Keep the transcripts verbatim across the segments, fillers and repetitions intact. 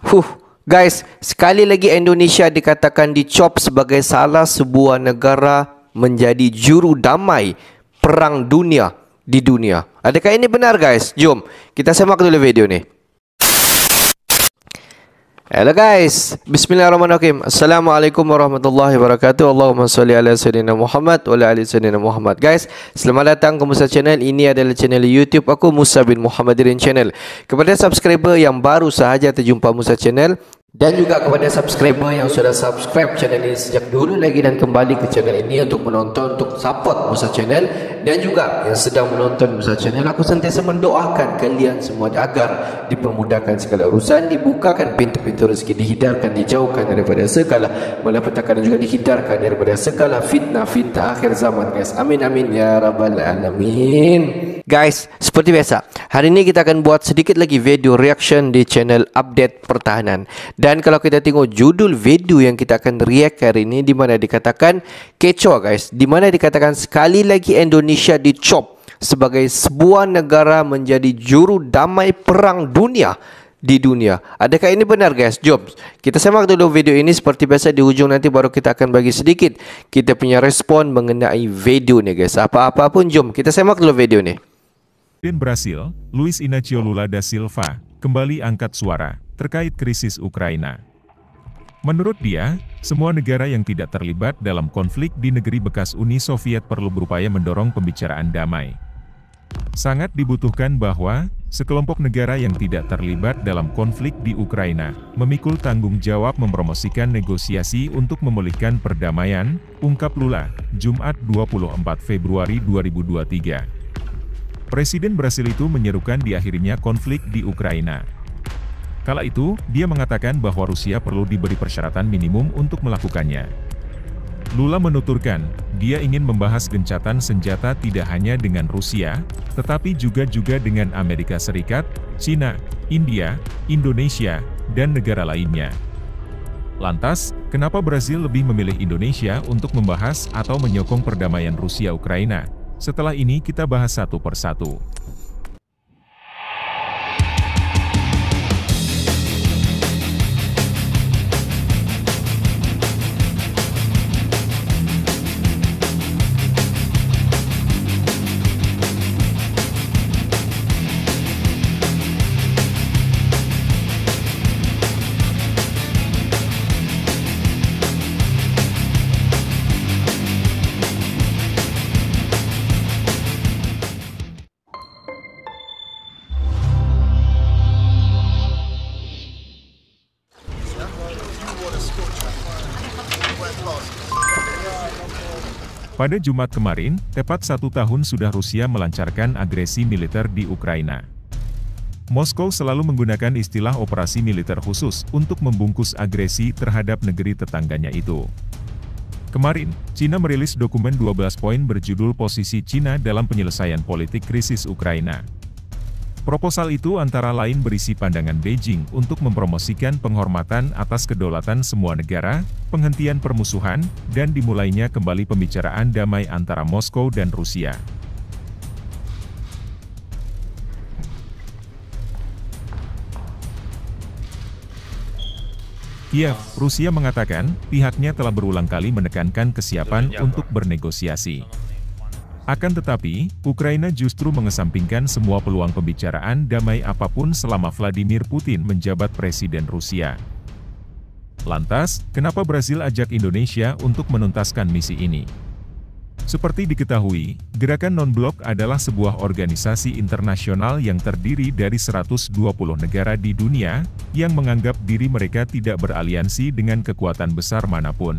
Huh, guys, sekali lagi Indonesia dikatakan dicop sebagai salah sebuah negara menjadi juru damai perang dunia di dunia. Adakah ini benar, guys? Jom kita simak dulu video ni. Hello guys, bismillahirrahmanirrahim. Assalamualaikum warahmatullahi wabarakatuh. Allahumma salli ala sayyidina Muhammad wa ala ali sayyidina Muhammad. Guys, selamat datang ke Musa Channel. Ini adalah channel YouTube aku, Musa bin Muhammadirin Channel. Kepada subscriber yang baru sahaja terjumpa Musa Channel, dan juga kepada subscriber yang sudah subscribe channel ini sejak dulu lagi dan kembali ke channel ini untuk menonton, untuk support Musa Channel, dan juga yang sedang menonton Musa Channel, aku sentiasa mendoakan kalian semua agar dipermudahkan segala urusan, dibukakan pintu-pintu rezeki, dihindarkan, dijauhkan daripada segala malapetaka, dan juga dihindarkan daripada segala fitnah-fitnah akhir zaman, guys. Amin amin ya rabbal alamin. Guys, seperti biasa, hari ini kita akan buat sedikit lagi video reaction di channel Update Pertahanan. Dan kalau kita tengok judul video yang kita akan react hari ini, di mana dikatakan kecoh, guys, di mana dikatakan sekali lagi Indonesia dicop sebagai sebuah negara menjadi juru damai perang dunia di dunia. Adakah ini benar, guys? Jom kita simak dulu video ini. Seperti biasa di hujung nanti baru kita akan bagi sedikit kita punya respon mengenai video ni, guys. Apa-apa pun jom kita simak dulu video ni. Presiden Brasil, Luiz Inácio Lula da Silva, kembali angkat suara terkait krisis Ukraina. Menurut dia, semua negara yang tidak terlibat dalam konflik di negeri bekas Uni Soviet perlu berupaya mendorong pembicaraan damai. Sangat dibutuhkan bahwa sekelompok negara yang tidak terlibat dalam konflik di Ukraina memikul tanggung jawab mempromosikan negosiasi untuk memulihkan perdamaian, ungkap Lula, Jumat dua puluh empat Februari dua ribu dua puluh tiga. Presiden Brasil itu menyerukan diakhirinya konflik di Ukraina. Kala itu, dia mengatakan bahwa Rusia perlu diberi persyaratan minimum untuk melakukannya. Lula menuturkan, dia ingin membahas gencatan senjata tidak hanya dengan Rusia, tetapi juga juga dengan Amerika Serikat, China, India, Indonesia, dan negara lainnya. Lantas, kenapa Brasil lebih memilih Indonesia untuk membahas atau menyokong perdamaian Rusia-Ukraina? Setelah ini kita bahas satu persatu. Pada Jumat kemarin, tepat satu tahun sudah Rusia melancarkan agresi militer di Ukraina. Moskow selalu menggunakan istilah operasi militer khusus untuk membungkus agresi terhadap negeri tetangganya itu. Kemarin, China merilis dokumen dua belas poin berjudul Posisi China dalam Penyelesaian Politik Krisis Ukraina. Proposal itu antara lain berisi pandangan Beijing untuk mempromosikan penghormatan atas kedaulatan semua negara, penghentian permusuhan, dan dimulainya kembali pembicaraan damai antara Moskow dan Rusia. Kiev, Rusia mengatakan, pihaknya telah berulang kali menekankan kesiapan untuk bernegosiasi. Akan tetapi, Ukraina justru mengesampingkan semua peluang pembicaraan damai apapun selama Vladimir Putin menjabat Presiden Rusia. Lantas, kenapa Brasil ajak Indonesia untuk menuntaskan misi ini? Seperti diketahui, Gerakan Non-Blok adalah sebuah organisasi internasional yang terdiri dari seratus dua puluh negara di dunia, yang menganggap diri mereka tidak beraliansi dengan kekuatan besar manapun.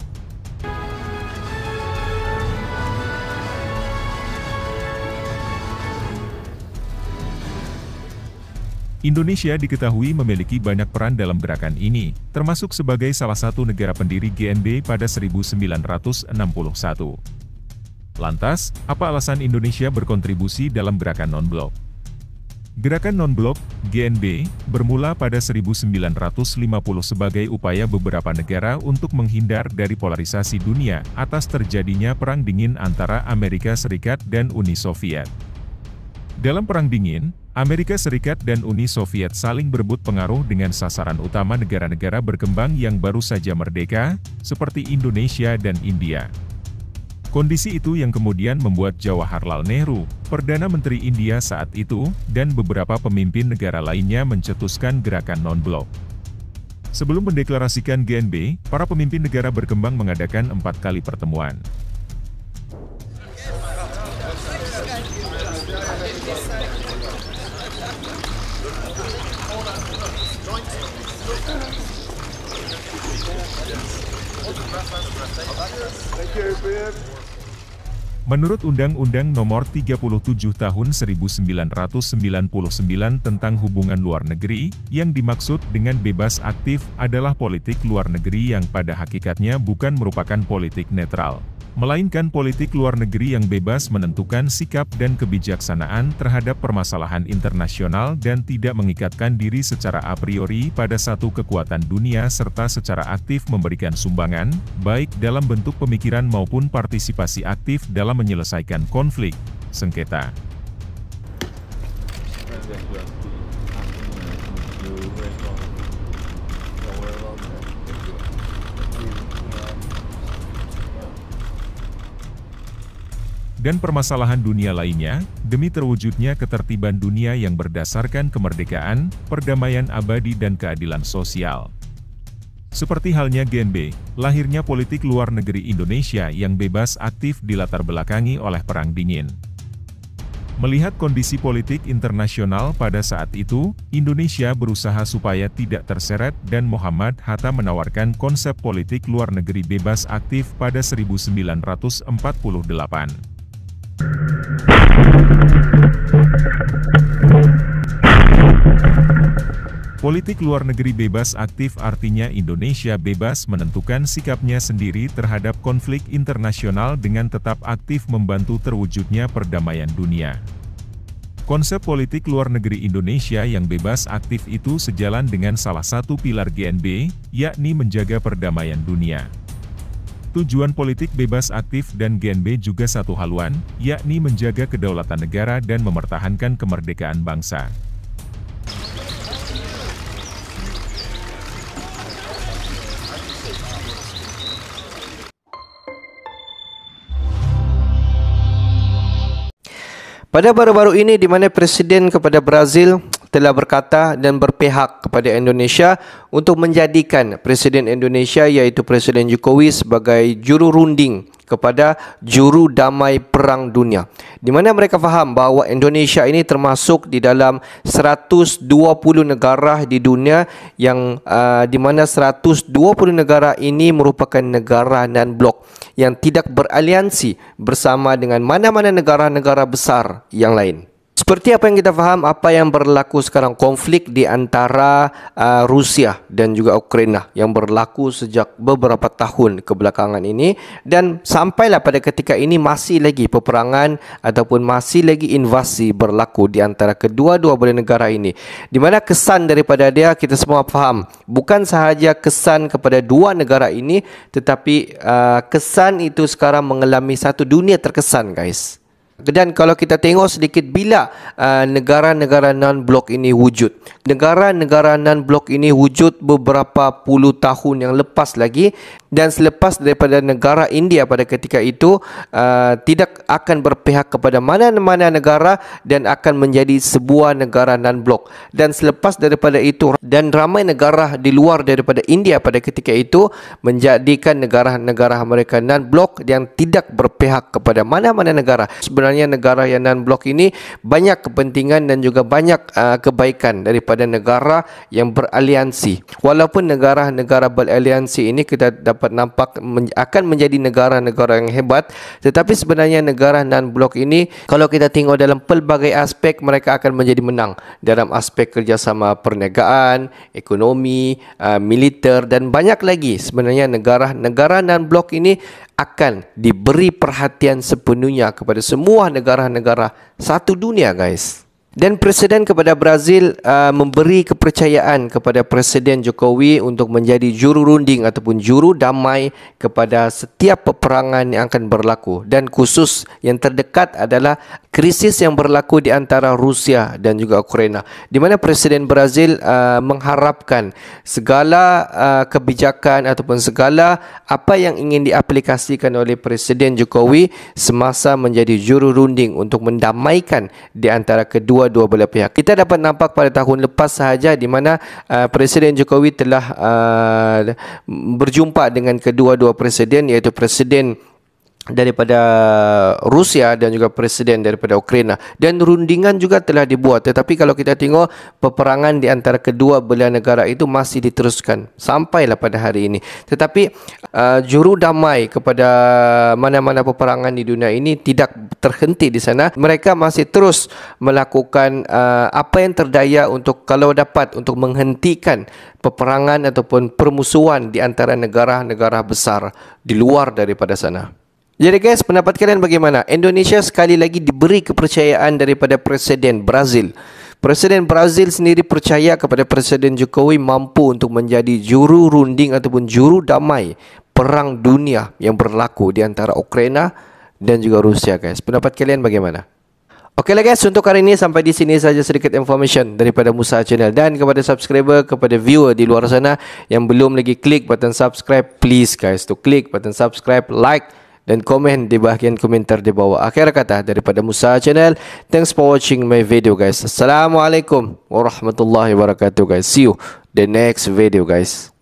Indonesia diketahui memiliki banyak peran dalam gerakan ini, termasuk sebagai salah satu negara pendiri G N B pada seribu sembilan ratus enam puluh satu. Lantas, apa alasan Indonesia berkontribusi dalam gerakan non-blok? Gerakan non-blok, G N B, bermula pada seribu sembilan ratus lima puluh sebagai upaya beberapa negara untuk menghindar dari polarisasi dunia atas terjadinya Perang Dingin antara Amerika Serikat dan Uni Soviet. Dalam Perang Dingin, Amerika Serikat dan Uni Soviet saling berebut pengaruh dengan sasaran utama negara-negara berkembang yang baru saja merdeka, seperti Indonesia dan India. Kondisi itu yang kemudian membuat Jawaharlal Nehru, Perdana Menteri India saat itu, dan beberapa pemimpin negara lainnya mencetuskan gerakan non-blok. Sebelum mendeklarasikan G N B, para pemimpin negara berkembang mengadakan empat kali pertemuan. Menurut Undang-Undang Nomor tiga puluh tujuh Tahun seribu sembilan ratus sembilan puluh sembilan tentang Hubungan Luar Negeri, yang dimaksud dengan bebas aktif adalah politik luar negeri yang pada hakikatnya bukan merupakan politik netral, melainkan politik luar negeri yang bebas menentukan sikap dan kebijaksanaan terhadap permasalahan internasional dan tidak mengikatkan diri secara a priori pada satu kekuatan dunia serta secara aktif memberikan sumbangan, baik dalam bentuk pemikiran maupun partisipasi aktif dalam menyelesaikan konflik, sengketa. Dan permasalahan dunia lainnya, demi terwujudnya ketertiban dunia yang berdasarkan kemerdekaan, perdamaian abadi dan keadilan sosial. Seperti halnya G N B, lahirnya politik luar negeri Indonesia yang bebas aktif dilatar belakangi oleh Perang Dingin. Melihat kondisi politik internasional pada saat itu, Indonesia berusaha supaya tidak terseret dan Muhammad Hatta menawarkan konsep politik luar negeri bebas aktif pada seribu sembilan ratus empat puluh delapan. Politik luar negeri bebas aktif artinya Indonesia bebas menentukan sikapnya sendiri terhadap konflik internasional dengan tetap aktif membantu terwujudnya perdamaian dunia. Konsep politik luar negeri Indonesia yang bebas aktif itu sejalan dengan salah satu pilar G N B, yakni menjaga perdamaian dunia. Tujuan politik bebas aktif dan G N B juga satu haluan, yakni menjaga kedaulatan negara dan mempertahankan kemerdekaan bangsa. Pada baru-baru ini di mana Presiden kepada Brazil telah berkata dan berpihak kepada Indonesia untuk menjadikan Presiden Indonesia iaitu Presiden Jokowi sebagai juru runding kepada juru damai perang dunia, di mana mereka faham bahawa Indonesia ini termasuk di dalam seratus dua puluh negara di dunia yang uh, di mana seratus dua puluh negara ini merupakan negara non-blok yang tidak beraliansi bersama dengan mana-mana negara-negara besar yang lain. Seperti apa yang kita faham, apa yang berlaku sekarang, konflik di antara uh, Rusia dan juga Ukraina yang berlaku sejak beberapa tahun kebelakangan ini, dan sampailah pada ketika ini masih lagi peperangan ataupun masih lagi invasi berlaku di antara kedua-dua belah negara ini, di mana kesan daripada dia kita semua faham bukan sahaja kesan kepada dua negara ini, tetapi uh, kesan itu sekarang mengalami satu dunia terkesan, guys. Dan kalau kita tengok sedikit bila uh, negara-negara non-blok ini wujud, negara-negara non-blok ini wujud beberapa puluh tahun yang lepas lagi, dan selepas daripada negara India pada ketika itu uh, tidak akan berpihak kepada mana-mana negara dan akan menjadi sebuah negara non-blok. Dan selepas daripada itu, dan ramai negara di luar daripada India pada ketika itu menjadikan negara-negara mereka non-blok yang tidak berpihak kepada mana-mana negara. Sebenarnya negara yang non-blok ini banyak kepentingan dan juga banyak uh, kebaikan daripada negara yang beraliansi. Walaupun negara-negara beraliansi ini kita dapat nampak men- akan menjadi negara-negara yang hebat, tetapi sebenarnya negara non-blok ini kalau kita tengok dalam pelbagai aspek mereka akan menjadi menang dalam aspek kerjasama perniagaan, ekonomi, uh, militer dan banyak lagi. Sebenarnya negara-negara non-blok ini akan diberi perhatian sepenuhnya kepada semua negara-negara satu dunia, guys. Dan Presiden kepada Brazil uh, memberi kepercayaan kepada Presiden Jokowi untuk menjadi juru runding ataupun juru damai kepada setiap peperangan yang akan berlaku. Dan khusus yang terdekat adalah krisis yang berlaku di antara Rusia dan juga Ukraina, di mana Presiden Brazil uh, mengharapkan segala uh, kebijakan ataupun segala apa yang ingin diaplikasikan oleh Presiden Jokowi semasa menjadi juru runding untuk mendamaikan di antara kedua dua belah pihak. Kita dapat nampak pada tahun lepas sahaja di mana uh, Presiden Jokowi telah uh, berjumpa dengan kedua-dua presiden, iaitu Presiden daripada Rusia dan juga presiden daripada Ukraina, dan rundingan juga telah dibuat. Tetapi kalau kita tengok, peperangan di antara kedua belah negara itu masih diteruskan sampailah pada hari ini. Tetapi uh, juru damai kepada mana-mana peperangan di dunia ini tidak terhenti di sana. Mereka masih terus melakukan uh, apa yang terdaya untuk, kalau dapat, untuk menghentikan peperangan ataupun permusuhan di antara negara-negara besar di luar daripada sana. Jadi guys, pendapat kalian bagaimana? Indonesia sekali lagi diberi kepercayaan daripada Presiden Brazil. Presiden Brazil sendiri percaya kepada Presiden Jokowi mampu untuk menjadi juru runding ataupun juru damai perang dunia yang berlaku di antara Ukraina dan juga Rusia guys. Pendapat kalian bagaimana? Okeylah guys, untuk hari ini sampai di sini saja sedikit information daripada Musa Channel. Dan kepada subscriber, kepada viewer di luar sana yang belum lagi klik button subscribe, please guys to klik button subscribe, like dan komen di bahagian komentar di bawah. Akhir kata daripada Musa Channel, thanks for watching my video guys. Assalamualaikum warahmatullahi wabarakatuh guys. See you the next video guys.